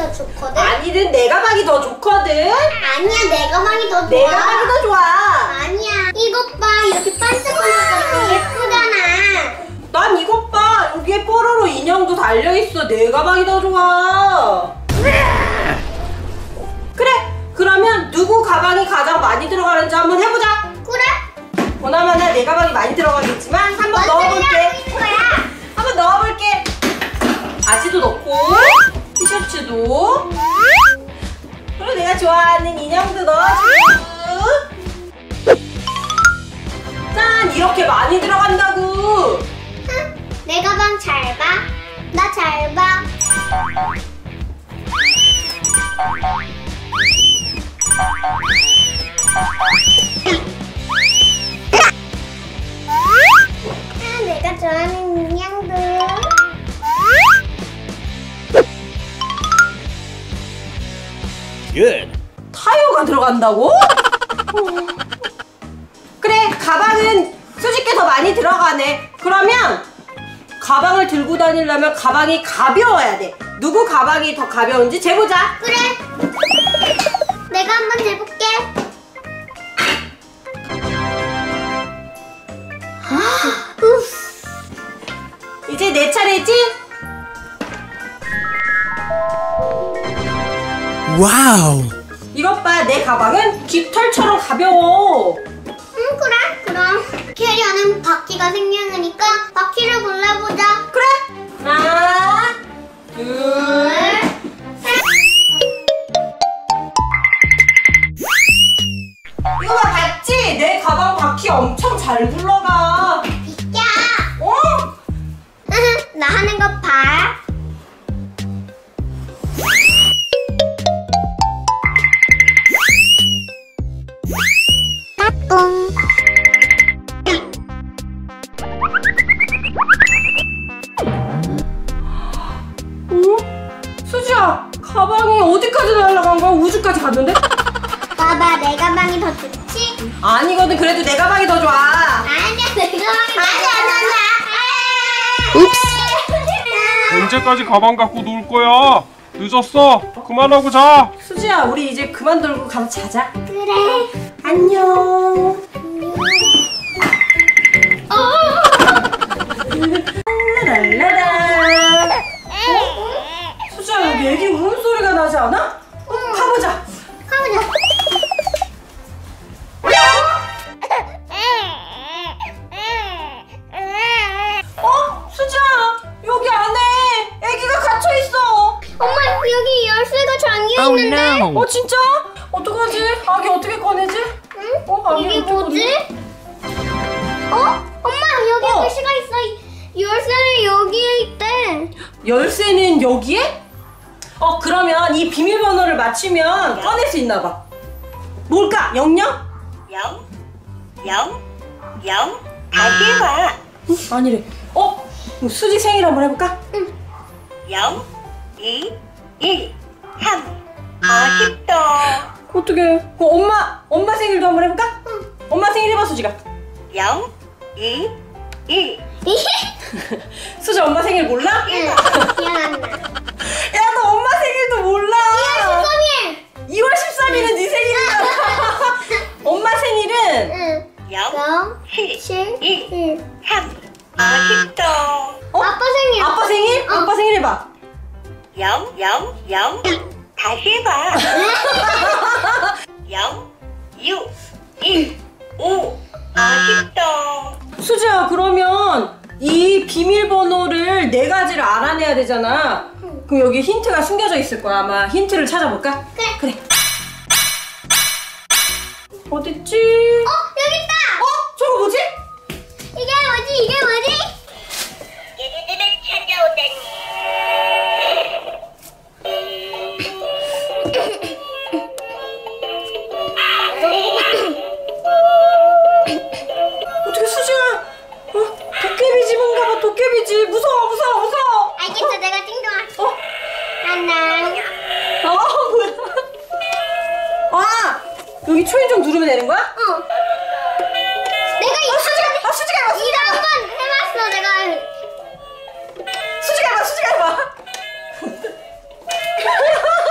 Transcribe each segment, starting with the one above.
더 좋거든? 아니든 내 가방이 더 좋거든? 아니야, 내 가방이 더 좋아. 내 가방이 더 좋아. 아니야, 이것 봐. 이렇게 반짝반짝거리고 예쁘잖아. 난 이것 봐. 여기에 뽀로로 인형도 달려있어. 내 가방이 더 좋아. 그래, 그러면 누구 가방이 가장 많이 들어가는지 한번 해보자. 그래? 보나마나 내 가방이 많이 들어가겠지만 한번 넣어볼게. 한번 넣어볼게. 바지도 넣고 티셔츠도, 그리고 내가 좋아하는 인형도 넣어주고. 짠, 이렇게 많이 들어간다고. 응, 내 가방 잘 봐. 나 잘 봐. 내가 좋아하는 인형들. Good. 타요가 들어간다고? 그래, 가방은 수직게 더 많이 들어가네. 그러면 가방을 들고 다니려면 가방이 가벼워야 돼. 누구 가방이 더 가벼운지 재보자. 그래. 내가 한번 재볼게. 이제 내 차례지? Wow. 이것 봐, 내 가방은 깃털처럼 가벼워. 응, 그래. 그럼 캐리어는 바퀴가 생명이니까 바퀴를 골라보자. 그래? 하나, 둘, 셋. 이거 봐, 봤지? 내 가방 바퀴 엄청 잘 굴러가. 비켜. 어? 나 하는 거 봐. 까꿍. 수지야, 가방이 어디까지 날아간 거야? 우주까지 갔는데? 봐봐, 내 가방이 더 좋지? 아니거든. 그래도 내 가방이 더 좋아. 아니야, 내 가방이 더 좋아. 언제까지 가방 갖고 놀 거야? 늦었어. 그만하고 자. 수지야, 우리 이제 그만 들고 가서 자자. 그래. 안녕. 랄라라. 수지야, 여기 애기 울음소리가 나지 않아? 가보자. 가보자. 수지야, 여기 안에 애기가 갇혀있어. 엄마, 여기 열쇠가 잠겨 Oh 있는데? no. 진짜? 어떡하지? 아기 어떻게 꺼내지? 응? 아기 이게 어떻게 뭐지? 엄마, 여기 글씨가 있어. 열쇠는 여기에 있대. 열쇠는 여기에? 그러면 이 비밀번호를 맞추면 꺼낼 수 있나 봐. 뭘까? 00? 0, 0, 0, 다시 해봐. 아니래. 수지 생일 한번 해볼까? 0, 2, 1, 3. 아쉽다. 어떡해. 엄마 생일도 한번 해볼까? 엄마 생일 해봐, 수지가. 0, 2, 1. 수지 엄마 생일 몰라? 응, 미안하다. 야, 너 엄마 생일도 몰라. 2월 13일은 네 생일이잖아. 엄마 생일은 응. 0, 7, 7, 1, 3. 아쉽다. 아빠 생일. 아빠 생일? 아빠 생일 해봐. 0, 0, 0. 다시 해봐. 0, 6, 1, 5. 아쉽다. 수지야, 그러면 이 비밀번호를 4가지를 알아내야 되잖아. 그럼 여기 힌트가 숨겨져 있을 거야. 아마 힌트를 찾아볼까? 그래. 어딨지? 여기 있다. 저거 뭐지? 이게 뭐지? 얘네들을 찾아오다니. 어떻게 수지야? 도깨비 집인가 봐. 도깨비지. 무서워. 알겠어, 내가 띵동아. 하나. 뭐야? 여기 초인종 누르면 되는 거야? 내가 이거 수지가 해봐. 이거 한번 해봤어, 내가. 수지가 해봐.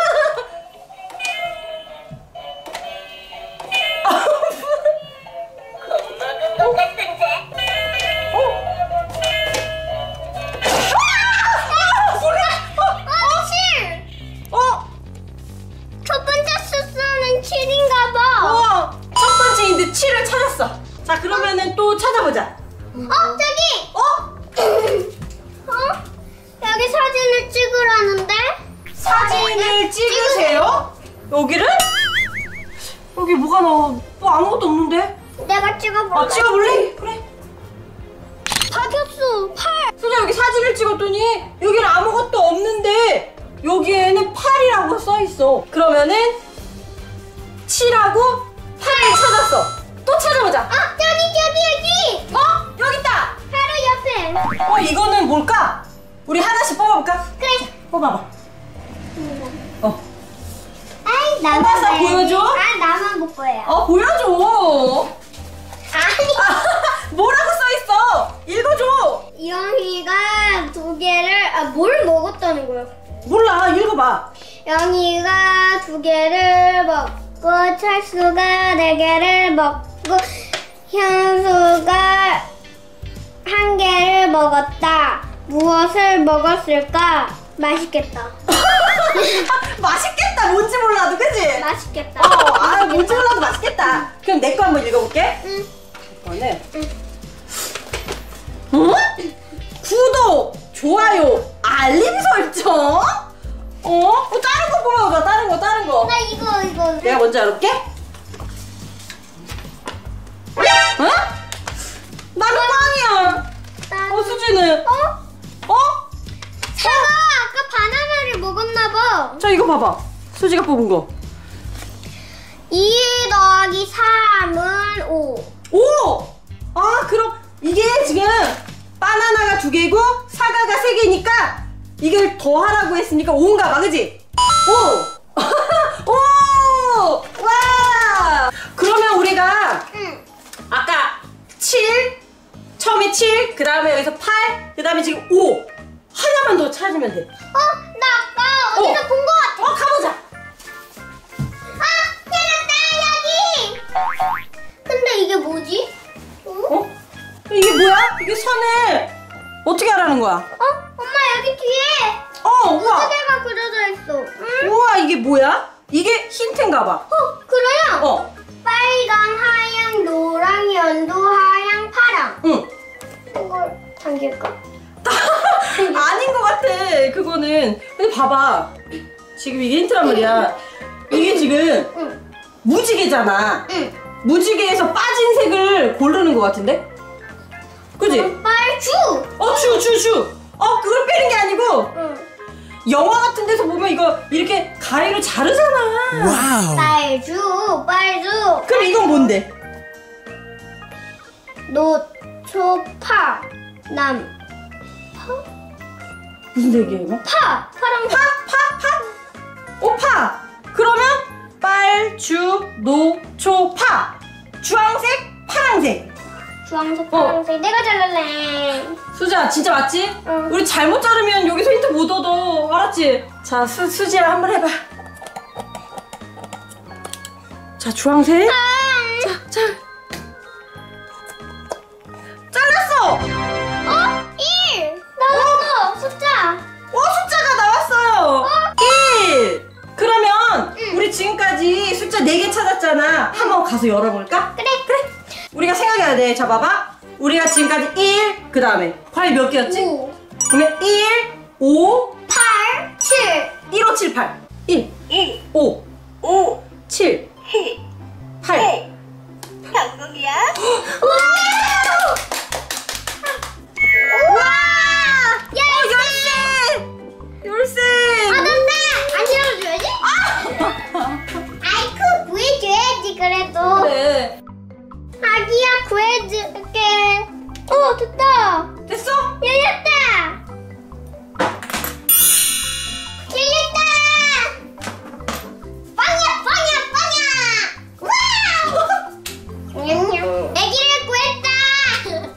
여기를? 여기 뭐가 나와? 뭐 아무것도 없는데? 내가 찍어볼래. 아, 찍어볼래? 그래. 박였어. 팔. 수자 여기 사진을 찍었더니 여기는 아무것도 없는데 여기에는 8이라고 써있어. 그러면은 7하고 8을 찾았어. 또 찾아보자. 아, 여기. 어? 여기 있다. 바로 옆에. 이거는 뭘까? 우리 하나씩 뽑아볼까? 그래. 뽑아봐. 아이, 나만 뽑아서 봐야지. 보여줘? 아, 나만 볼 거예요. 보여줘. 아니. 뭐라고 써있어? 읽어줘. 영희가 2개를 뭘 먹었다는 거야? 몰라. 읽어봐. 영희가 2개를 먹고 철수가 4개를 먹고 현수가 1개를 먹었다. 무엇을 먹었을까? 맛있겠다. 맛있겠다. 뭔지 몰라도 그치? 맛있겠다. 뭔지 몰라도 맛있겠다. 그럼 내 거 한번 읽어볼게. 응. 이거는 구독, 좋아요, 알림 설정. 다른 거 뽑아보자. 다른 거. 나 이거. 내가 먼저 열어볼게. 나는 빵이야. 수지는? 사과 아까 바나나를 먹었나 봐. 자, 이거 봐봐. 수지가 뽑은 거. 2 더하기 3은 5. 그럼 이게 지금 바나나가 2개고 사과가 3개니까 이걸 더하라고 했으니까 5인가 봐, 그지? 5! 와! 그러면 우리가 아까 7, 처음에 7, 그 다음에 여기서 8, 그 다음에 지금 5 하나만 더 찾으면 돼. 나 아까 어디서 본 거 같아. 가보자. 찾았다, 여기. 근데 이게 뭐지? 이게 뭐야? 이게 선을 어떻게 하라는 거야? 엄마 여기 뒤에 우와. 무지개가 그려져 있어. 우와, 이게 뭐야? 이게 힌트인가 봐. 그래요? 빨강, 하양, 노랑, 연두, 하양, 파랑. 응. 이걸 당길까? 아닌 것 같아. 그거는. 근데 봐봐. 지금 이게 힌트란 말이야. 이게 지금 무지개잖아. 무지개에서 빠진 색을 고르는 것 같은데? 그지? 빨주. 주. 그걸 빼는 게 아니고 영화 같은 데서 보면 이거 이렇게 가위로 자르잖아. 빨주. 그럼 이건 뭔데? 노초파. 남. 무슨 색이야 이거? 파랑. 파? 파. 그러면 빨주, 노, 초, 파. 주황색, 파랑색. 주황색, 파란색. 내가 잘랄래. 수지야, 진짜 맞지? 응. 우리 잘못 자르면 여기서 힌트 못 얻어. 알았지? 자, 수지야 한번 해봐. 자, 주황색. 자. 잘랐어. 1. 나왔어. 숫자. 숫자가 나왔어요. 1. 그러면 우리 지금까지 숫자 4개 찾았잖아. 한번 가서 열어볼까? 그래. 우리가 생각해야 돼. 자, 봐봐. 우리가 지금까지 1, 그 다음에 과일 몇 개였지? 5. 그러면 1, 5, 8, 7. 1, 5, 7, 8. 1, 1, 5, 5, 7, 7, 8. 8. 성공이야? 우와! 열쇠! 받았다! 안 열어줘야지? 아이쿠, 구해줘야지, 그래도. 그래. 아기야, 구해줄게. 됐다. 됐어? 열렸다. 열렸다. 빵야. 와우! 애기를 구했다.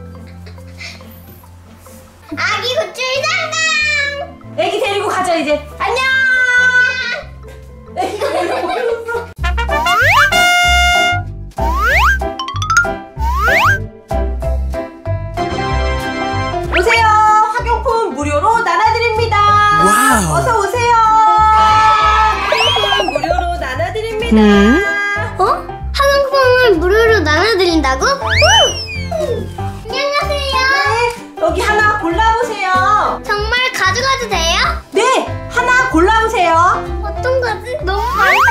아기 구출 성공. 애기 데리고 가자, 이제. 안녕! 애기가 데리고 버렸어. 오세요. 학용품 무료로 나눠드립니다. 와우. 어서 오세요. 학용품 무료로 나눠드립니다. 학용품을 무료로 나눠드린다고? 안녕하세요. 네, 여기 하나 골라보세요. 정말 가져가도 돼요? 네, 하나 골라보세요. 어떤 거지? 너무 많다.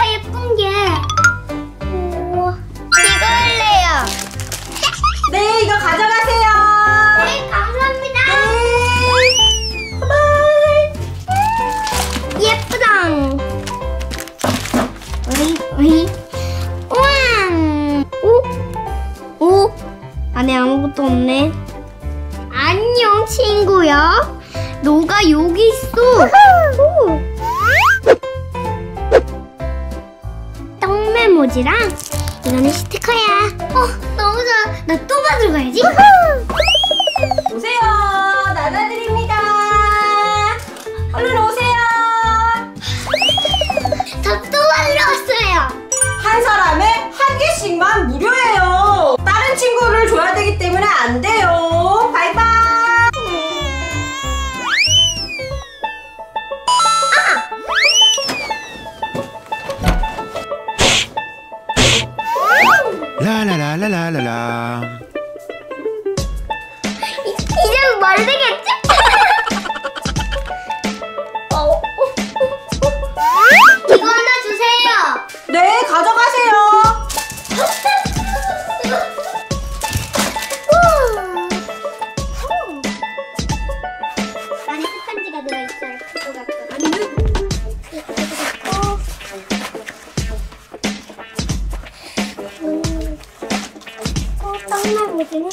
포즈랑 이거는 스티커야. 너무 좋아. 나 또 받으러 가야지. 오세요. 나눠드립니다. 얼른 오세요. 저 또 받으러 왔어요. 한 사람에 한 개씩만 무료예요. 다른 친구를 줘야 되기 때문에 안 돼요. 바이바이. 라라라라라라. 이제 뭘 되겠지? 이거 하나 주세요. 네, 가져가세요. 안에 편지가 들어있어요. 그거 갖고. 떡만 보시네.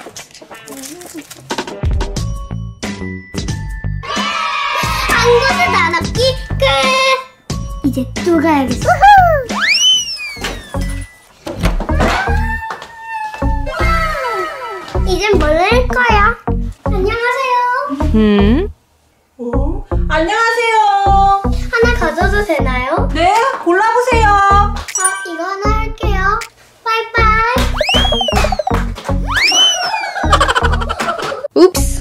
한 곳에 나눠기 끝. 이제 또 가야겠어. 이젠 뭘 할 거야? 안녕하세요. 안녕하세요. 하나 가져도 되나요? 네, 골라보세요. 이거 하나 할게요. 바이바이. Oops.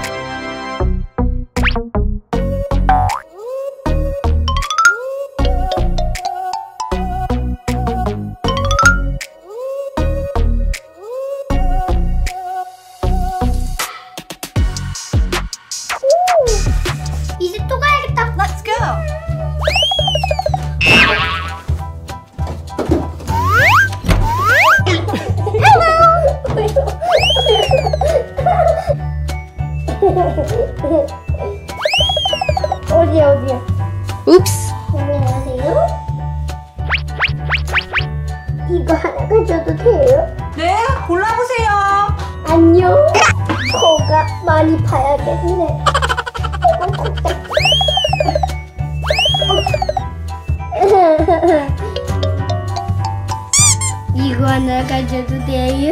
이제 또 가야겠다. Let's go. 어디야? Oops. 안녕하세요. 이거 하나 가져도 돼요? 네, 골라보세요. 안녕. 코가 많이 파야겠네. 이거 하나 가져도 돼요?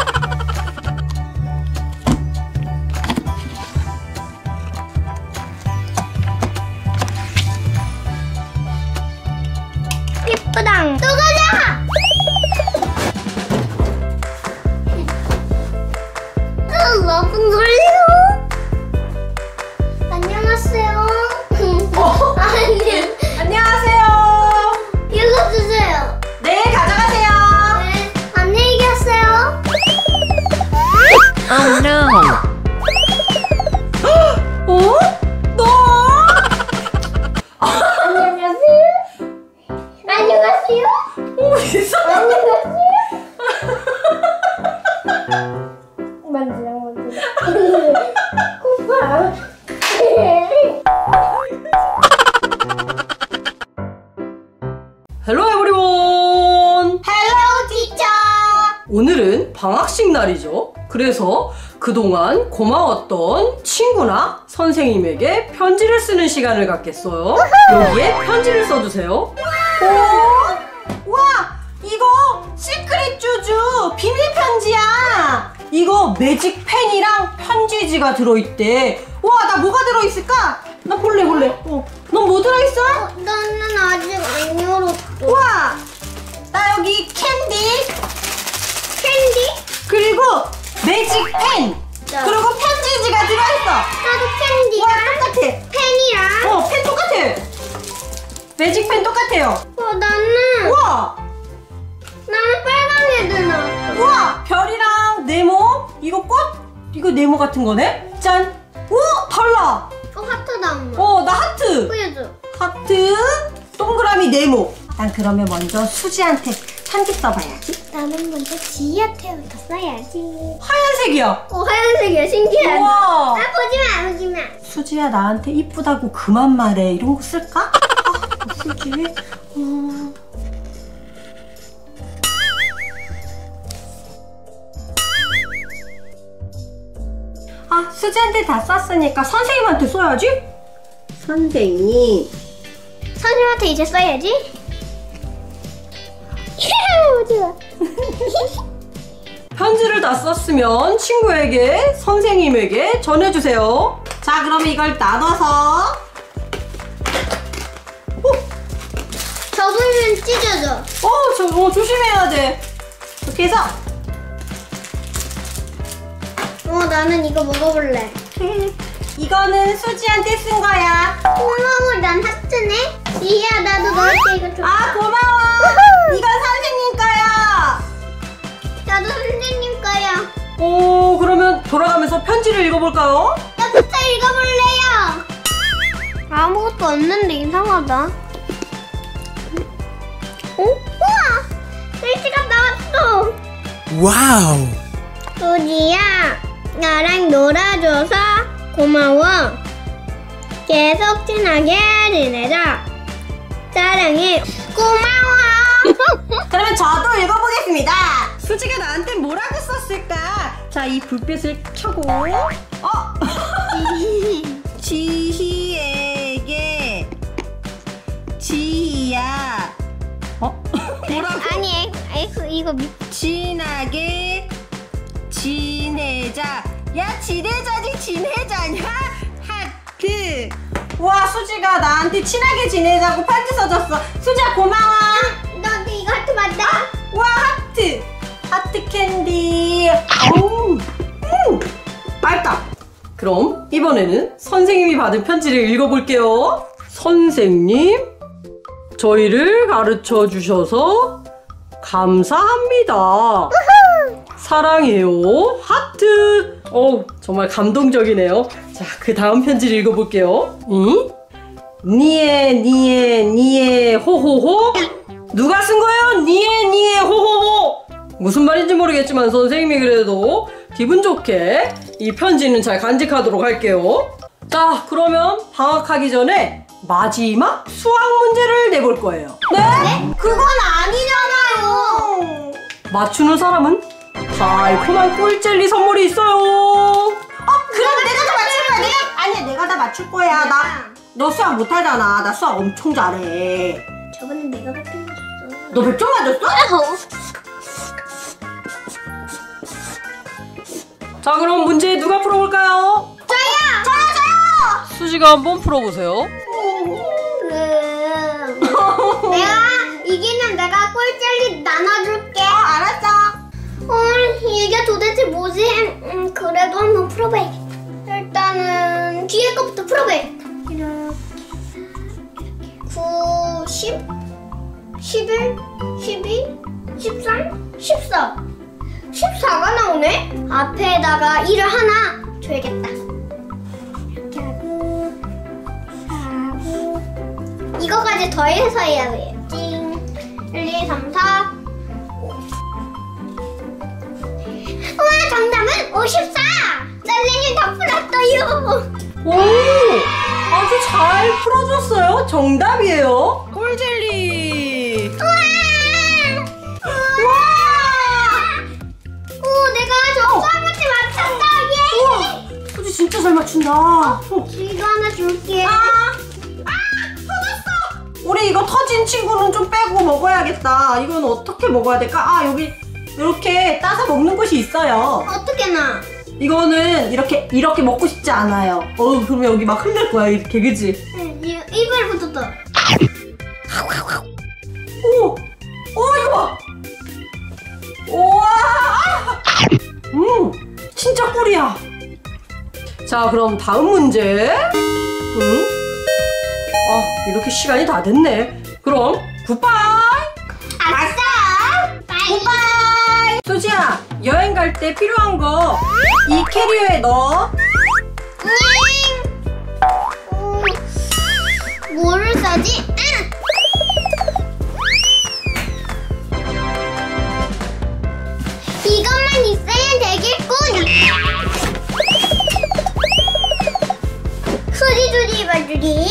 예쁘당. 또 가자. 라푼젤이요. 안녕하세요. 아니, 안녕하세요. 이거 주세요. 네, 가져가세요. 네, 안녕히 계세요. Oh no. 어? 너? 안녕하세요. 안녕하세요. 오, 이상해. 안녕하세요. 만지랑. 오빠. 헬로 에브리원. 헬로 티처. 오늘은 방학식 날이죠. 그래서 그동안 고마웠던 친구나 선생님에게 편지를 쓰는 시간을 갖겠어요. 여기에 편지를 써주세요. 오! 와! 이거 시크릿 쭈쭈 비밀 편지야. 이거 매직 펜이랑 편지지가 들어있대. 와, 나 뭐가 들어있을까? 나 볼래. 넌 뭐 들어있어? 나는 아직 안 열었어. 와! 나 여기 캔디, 그리고 매직 펜, 자. 그리고 편지지가 들어있어. 나도 캔디랑 와, 똑같아. 펜이랑. 펜 똑같아. 매직 펜 똑같아요. 나는 우와! 빨간 애들 나왔어. 우와! 별이랑 네모, 이거 꽃? 이거 네모 같은 거네? 짠! 오! 달라! 하트 나온 나 하트! 보여줘. 하트, 동그라미 네모. 난 그러면 먼저 수지한테 편지 써봐야지. 나는 먼저 지희한테부터 써야지. 하얀색이야. 하얀색이야. 신기하다. 우와! 보지마. 수지야, 나한테 이쁘다고 그만 말해. 이런 거 쓸까? 뭐 쓰지? 수지한테 다 썼으니까 선생님한테 써야지. 선생님, 선생님한테 이제 써야지. 좋아. 편지를 다 썼으면 친구에게, 선생님에게 전해주세요. 자, 그럼 이걸 나눠서. 접으면 찢어져. 조심해야 돼. 이렇게 해서. 나는 이거 먹어볼래. 이거는 수지한테 쓴 거야. 고마워, 난 하트네. 이야, 나도 너한테 이거 줘. 아, 고마워. 이건 선생님 거야. 나도 선생님 거야. 그러면 돌아가면서 편지를 읽어볼까요? 나부터 읽어볼래요. 아무것도 없는데 이상하다. 우와! 글씨가 나왔어. 와우. 수지야, 나랑 놀아줘서 고마워. 계속 친하게 지내자. 사랑해. 고마워. 그러면 저도 읽어보겠습니다. 수지가 나한테 뭐라고 썼을까? 자, 이 불빛을 켜고. 지희에게. 지희야. 뭐라고? 아니, 이거 친하게 지내자. 야, 지내자지 지내자냐? 하트. 와, 수지가 나한테 친하게 지내자고 편지 써줬어. 수지야, 고마워. 너도 이거 하트 맞다? 와, 하트. 하트 캔디. 맛있다. 그럼 이번에는 선생님이 받은 편지를 읽어볼게요. 선생님, 저희를 가르쳐 주셔서 감사합니다. 사랑해요. 하트. 정말 감동적이네요. 자, 그 다음 편지를 읽어볼게요. 니에 호호호. 누가 쓴 거예요? 니에 호호호. 무슨 말인지 모르겠지만 선생님이 그래도 기분 좋게 이 편지는 잘 간직하도록 할게요. 자, 그러면 방학하기 전에 마지막 수학 문제를 내볼 거예요. 네? 그건 아니잖아요. 맞추는 사람은 달콤한 꿀젤리 선물이 있어요. 그럼 내가 다 맞출 거야. 아니야, 내가 다 맞출 거야. 너 수학 못하잖아. 나 수학 엄청 잘해. 저번에 내가 100점 맞았어. 너 100점 맞았어? 자, 그럼 문제 누가 풀어볼까요? 저요. 수지가 한번 풀어보세요. 내가 이기면 내가 꿀젤리 나눠줄게. 알았어. 이게 도대체 뭐지? 그래도 한번 풀어봐야겠다. 일단은 뒤에 거부터 풀어봐야겠다. 이렇게 9, 10, 11, 12, 13, 14. 14가 나오네? 앞에다가 1을 하나 줘야겠다. 이렇게 하고 4고 이거까지 더해서 해야 돼. 찡. 1, 2, 3, 4. 우와, 정답은 54! 선생님 다 풀었어요. 오, 아주 잘 풀어줬어요. 정답이에요. 꿀젤리. 우와! 오, 내가 저 수학 문제 맞췄다. 예! 수지 진짜 잘 맞춘다. 이거 하나 줄게. 터졌어. 우리 이거 터진 친구는 좀 빼고 먹어야겠다. 이건 어떻게 먹어야 될까? 여기 이렇게 따서 먹는 곳이 있어요. 어떻게 나? 이거는 이렇게 먹고 싶지 않아요. 그러면 여기 막 흘릴 거야, 이렇게, 그지? 입을 붙었다. 오, 이거 봐. 우와, 진짜 꿀이야. 자, 그럼 다음 문제. 이렇게 시간이 다 됐네. 그럼 굿바이. 아싸! 굿바이. 수지야, 여행 갈 때 필요한 거 이 캐리어에 넣어. 뭐를 사지? 이것만 있으면 되겠군. 수지수지 바주리.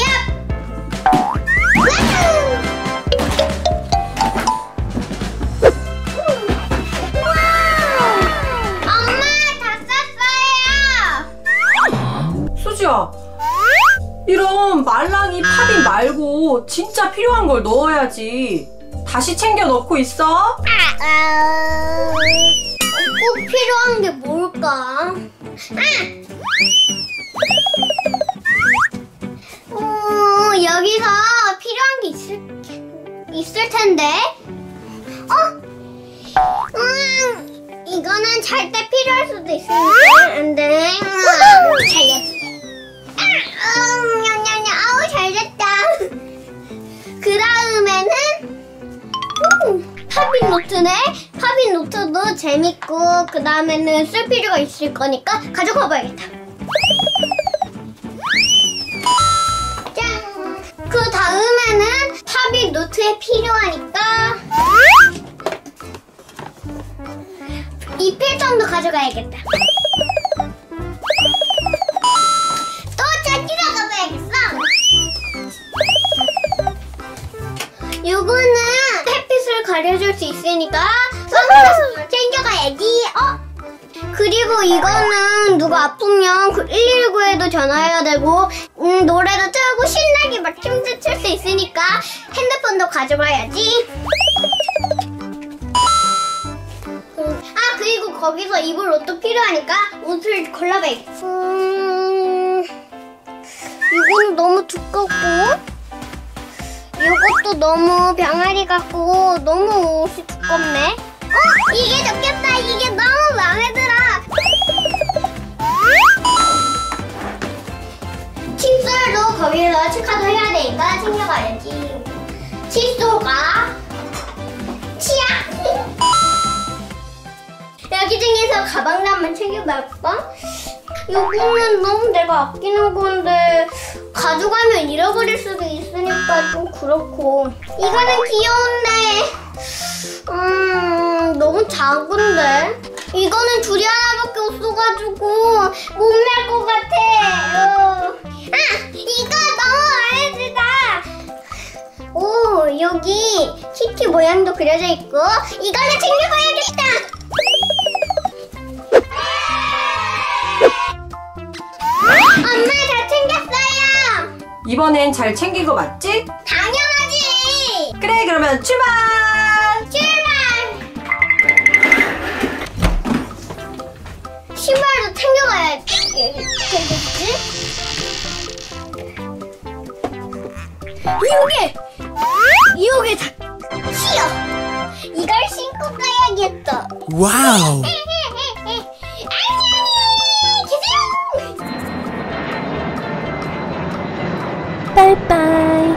수지야, 이런 말랑이 파딩 말고 진짜 필요한 걸 넣어야지. 다시 챙겨 넣고 있어. 꼭 필요한 게 뭘까? 여기서 필요한 게 있을 텐데. 이거는 잘 때 필요할 수도 있으니까 안 돼. 잘겠지. 아우 잘 됐다. 그 다음에는 팝잇 노트네. 팝잇 노트도 재밌고 그 다음에는 쓸 필요가 있을 거니까 가져가 봐야겠다. 짠. 그 다음에는 팝잇 노트에 필요하니까 이 필통도 가져가야겠다. 또 찾기러 가봐야겠어. 요거는 햇빛을 가려줄 수 있으니까 선글라스 챙겨가야지. 그리고 이거는 누가 아프면 119에도 전화해야 되고 노래도 틀고 신나게 막 춤도 출 수 있으니까 핸드폰도 가져가야지. 그리고 거기서 입을 옷도 필요하니까 옷을 골라봐야겠어. 이거는 너무 두껍고 이것도 너무 병아리 같고 너무 옷이 두껍네. 이게 좋겠다. 이게 너무 마음에 들어. 칫솔도 거기서 체크도 해야 되니까 챙겨가야지. 칫솔가 치약. 여기 중에서 가방도 한번 챙겨볼까? 요거는 너무 내가 아끼는 건데 가져가면 잃어버릴 수도 있으니까 좀 그렇고. 이거는 귀여운데 너무 작은데? 이거는 둘이 하나밖에 없어가지고 못 멜 것 같아. 이거 너무 마음에 들다. 오, 여기 키티 모양도 그려져 있고 이거는 챙겨가야겠다. 엄마 다 챙겼어요. 이번엔 잘 챙긴 거 맞지? 당연하지. 그래, 그러면 출발! 신발도 챙겨가야겠지? 이게 싫어. 이걸 신고 가야겠다. 와우. 빠이빠이.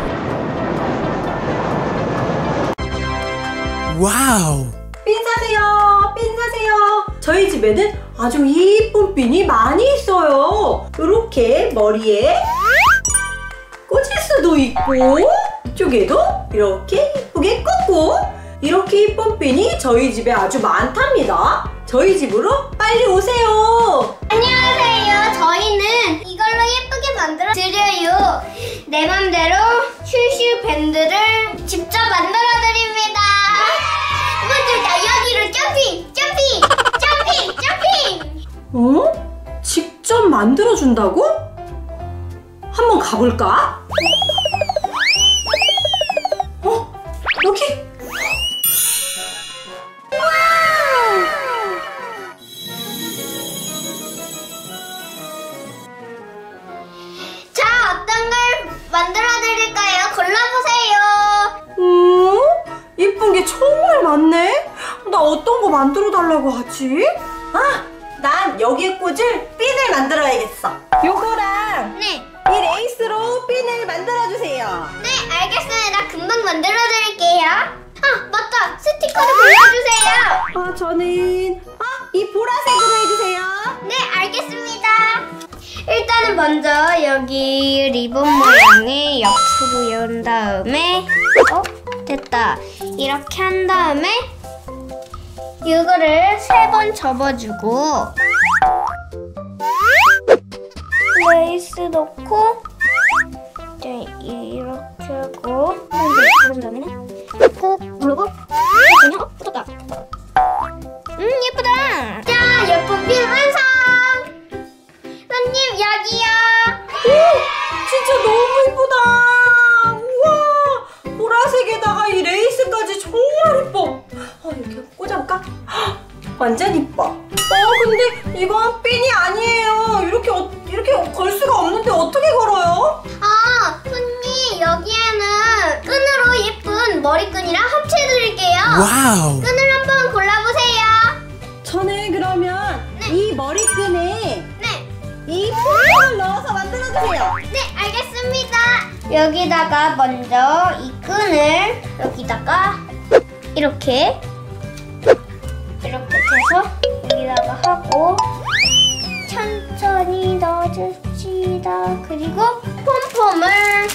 와우. 핀 사세요. 핀 사세요. 저희 집에는 아주 이쁜 핀이 많이 있어요. 이렇게 머리에 꽂을 수도 있고 쪽에도 이렇게 이쁘게 꽂고 이렇게 이쁜 핀이 저희 집에 아주 많답니다. 저희 집으로 빨리 오세요. 안녕하세요. 저희는 이걸로 예쁘게 만들어 드려요. 내 맘대로 슈슈 밴드를 직접 만들어 드립니다. 먼저 여기로 점핑! 직접 만들어 준다고? 한번 가볼까? 여기? 자, 어떤 걸 만들어 드릴까요? 골라보세요. 이쁜 게 정말 많네? 나 어떤 거 만들어 달라고 하지? 난 여기에 꽂을 핀을 만들어야겠어. 요거랑 네. 이 레이스로 핀을 만들어 주세요. 네, 알겠습니다. 금방 만들어 드릴게요. 맞다. 스티커도 골라주세요. 저는 이 보라색으로 해주세요. 네, 알겠습니다. 일단은 먼저 여기 리본 모양을 옆으로 연 다음에 됐다. 이렇게 한 다음에 이거를 3번 접어주고 레이스 넣고 이렇게 하고 그런 다음에는 꾹 누르고 붙었다. 예쁘다. 자, 예쁜 핀 완성. 손님 여기요. 진짜 너무 예쁘다. 우와, 보라색에다가 이 레이스까지 완전 이뻐. 근데 이건 핀이 아니에요. 이렇게 걸 수가 없는데 어떻게 걸어요? 아, 손님 여기에는 끈으로 예쁜 머리끈이랑 합체해드릴게요. 와우. 끈을 한번 골라보세요. 저는 그러면 이 머리끈에 네, 이 핀을 넣어서 만들어주세요. 네, 알겠습니다. 여기다가 먼저 이 끈을 여기다가 이렇게 해서 여기다가 하고 천천히 넣어줍시다. 그리고 폼폼을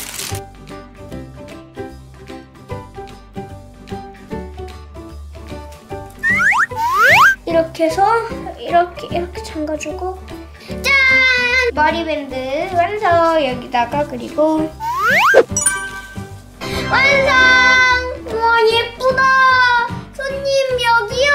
이렇게 해서 이렇게 잠가주고 짠! 머리밴드 완성! 여기다가 그리고 완성! 우와 예쁘다! 손님 여기요!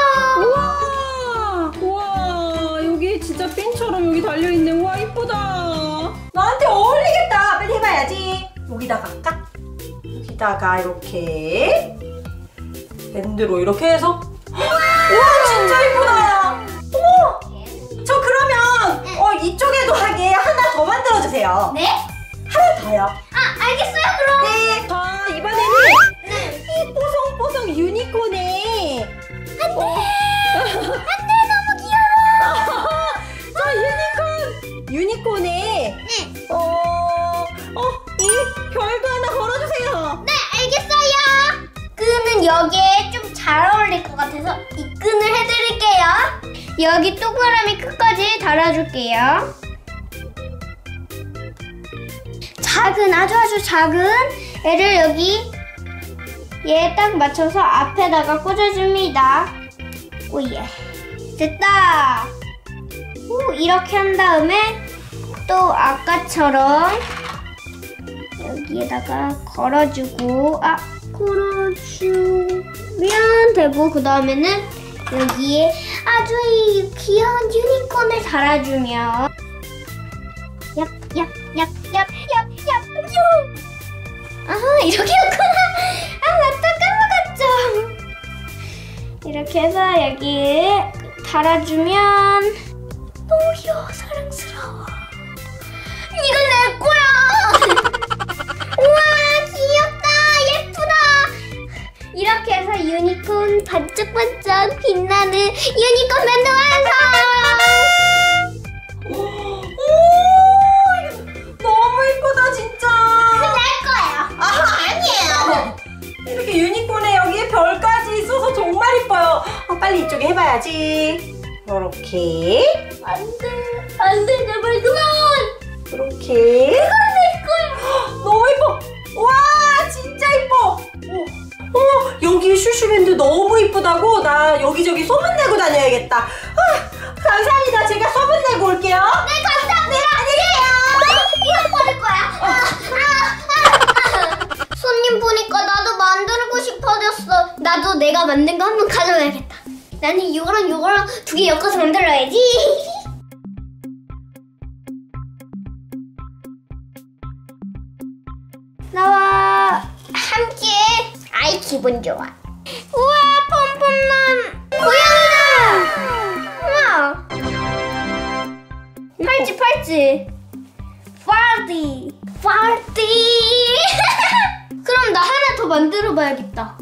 우와, 여기 진짜 핀처럼 여기 달려있네. 우와, 이쁘다. 나한테 어울리겠다. 빨리 해봐야지. 여기다가 할까? 여기다가 이렇게 밴드로 이렇게 해서 우와, 진짜 이쁘다. 어머, 저 그러면 이쪽에도 하게 하나 더 만들어주세요. 네? 하나 더요. 아 알겠어요 그럼! 네. 자, 이번에는 이 뽀송뽀송 유니콘에 안돼 너무 귀여워! 자, 유니콘에 이 별도 하나 걸어주세요. 네 알겠어요! 끈은 여기에 좀 잘 어울릴 것 같아서 이 끈을 해드릴게요. 여기 동그라미 끝까지 달아줄게요. 작은 아주 작은 애를 여기 얘에 딱 맞춰서 앞에다가 꽂아줍니다. 오예 됐다. 오, 이렇게 한 다음에 또 아까처럼 여기에다가 걸어주고 걸어주면 되고 그 다음에는 여기에 아주 이 귀여운 유니콘을 달아주면 얍얍얍얍얍얍얍 아하 이렇게였구나. 맞다 까먹었죠. 이렇게 해서 여기에 달아주면 너무 귀여워 사랑스러워. 이건 내 거야. 우와 귀엽다 예쁘다. 이렇게 해서 유니콘 반짝반짝 빛나는 유니콘 밴드 완성. 너무 이쁘다 진짜. 내 거예요. 아니에요. 이렇게 유니콘에 여기에 별까지 있어서 정말 이뻐요. 빨리 이쪽에 해봐야지. 이렇게 안돼 제발 그만. 이렇게 이건 내 거야. 너무 이뻐. 와 진짜 이뻐. 여기 슈슈밴드 너무 이쁘다고 나 여기저기 소문내고 다녀야겠다. 감사합니다. 제가 소문내고 올게요. 네 감사합니다. 이거 버릴 거야. 손님 보니까 나도 만들고 싶어졌어. 나도 내가 만든 거 한번 가져가야겠다. 나는 이거랑 두 개 엮어서 만들어야지. 나와 함께 아이 기분 좋아. 우와 폼폼남 고양이다. 우와 팔찌 파티 그럼 나 하나 더 만들어 봐야겠다.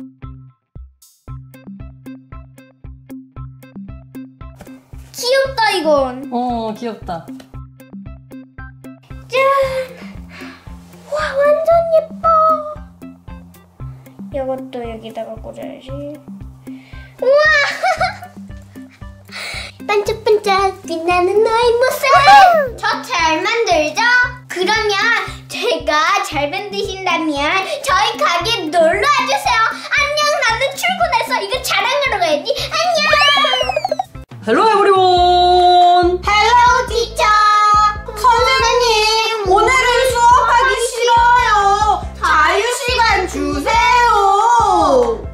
귀엽다 이건. 귀엽다. 짠! 와 완전 예뻐. 이것도 여기다가 꽂아야지. 우와! 반짝반짝 빛나는 너의 모습! 저 잘 만들죠? 그러면 제가 잘 만드신다면 저희 가게에 놀러와주세요. 안녕. 나는 출근해서 이거 자랑하러 가야지. 안녕. 헬로 에브리원. 헬로 티처. 선생님 오늘은 수업하기 싫어요. 자유시간 주세요.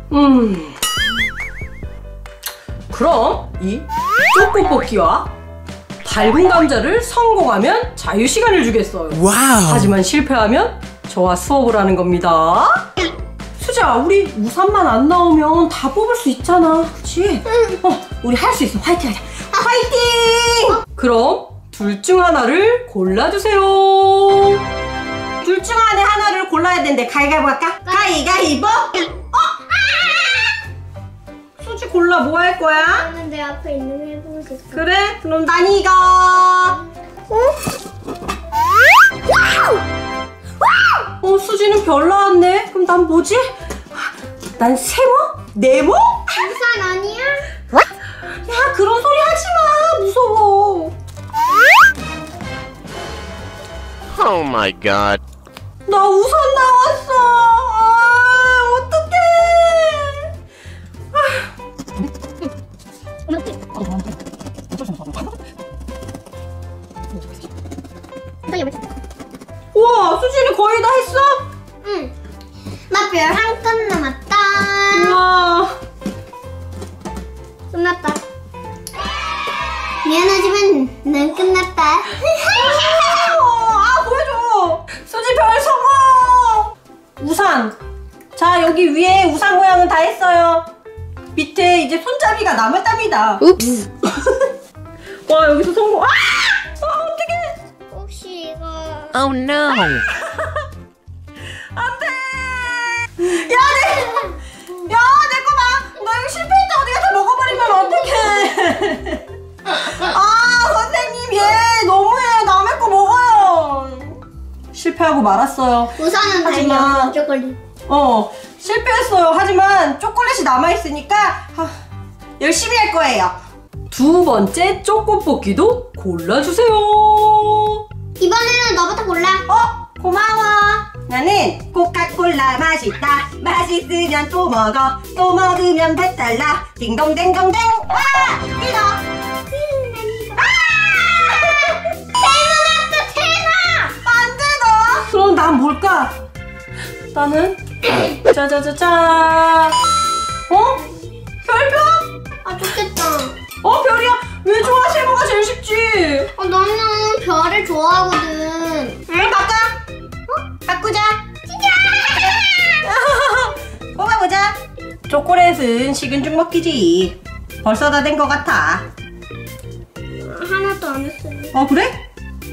그럼 이 쪼꼬 뽑기와 밝은 감자를 성공하면 자유시간을 주겠어요. 와우. 하지만 실패하면 저와 수업을 하는 겁니다. 수지야, 우리 우산만 안 나오면 다 뽑을 수 있잖아. 그치? 우리 할 수 있어. 화이팅 하자. 화이팅! 그럼 둘 중 하나를 골라주세요. 둘 중 안에 하나를 골라야 되는데 가위가위보 할까? 가위가위보! 수지 골라. 뭐 할 거야? 나는 내 앞에 있는 거 해보고 싶어. 그래? 그럼 난 이거. 수지는 별 나왔네. 그럼 난 뭐지? 난 세모? 네모? 우산 아니야? 야, 그런 소리 하지 마. 무서워. Oh my god. 나 우산 나왔어. 어떡해. 우와, 수진이 거의 다 했어? 응. 나 별 한 칸 남았다. 우와. 끝났다. 미안하지만 난 끝났다. 보여줘. 수지 별 성공. 우산. 자, 여기 위에 우산 모양은 다 했어요. 밑에 이제 손잡이가 남았답니다. 읍스. 와, 여기서 성공. 어떡해. 혹시 이거 Oh no. 안돼. 야, 내 거 봐. 나 이거 실패했다. 어디 가서 먹어버리면 어떡해. 선생님, 얘 너무해. 남의 거 먹어요. 실패하고 말았어요. 우산은 하지마. 달려. 초콜릿. 실패했어요. 하지만 초콜릿이 남아있으니까 열심히 할 거예요. 두 번째 초코 뽑기도 골라주세요. 이번에는 너부터 골라. 고마워. 나는 코카콜라 맛있다. 맛있으면 또 먹어. 또 먹으면 배달라. 딩동댕동댕. 와! 이거. 안 돼, 너. 그럼 난 뭘까? 나는 짜자자자. 별표? 아, 좋겠다. 별이야. 왜 좋아? 세모가 제일 쉽지. 나는 별을 좋아하거든. 바꿔. 바꾸자. 뽑아보자. 초콜릿은 식은 죽 먹기지. 벌써 다 된 것 같아. 하나도 안 했어요. 그래?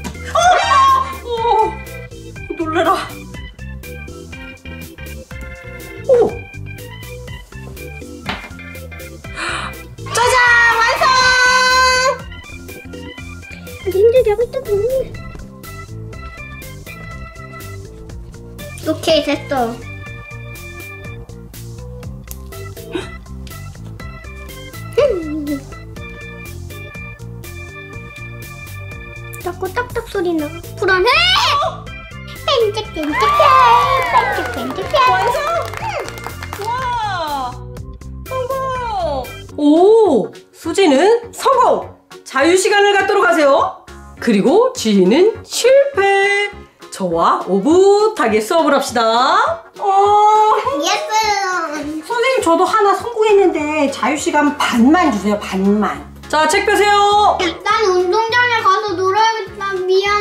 놀래라. 짜잔! 완성! 힘들게 하고 있다 보네. 오케이, 됐어. 자꾸 딱딱 소리 나. 불안해! 뺀짝뺀짝해, 뺀짝뺀짝해. 완성! 와! 성공! 오! 수지는 성공! 자유시간을 갖도록 하세요. 그리고 지희는 실패. 저와 오붓하게 수업을 합시다. 예스! 선생님, 저도 하나 성공했는데 자유시간 반만 주세요. 반만. 자, 책 펴세요. 난 운동장에 가서 놀아야겠다. 미안.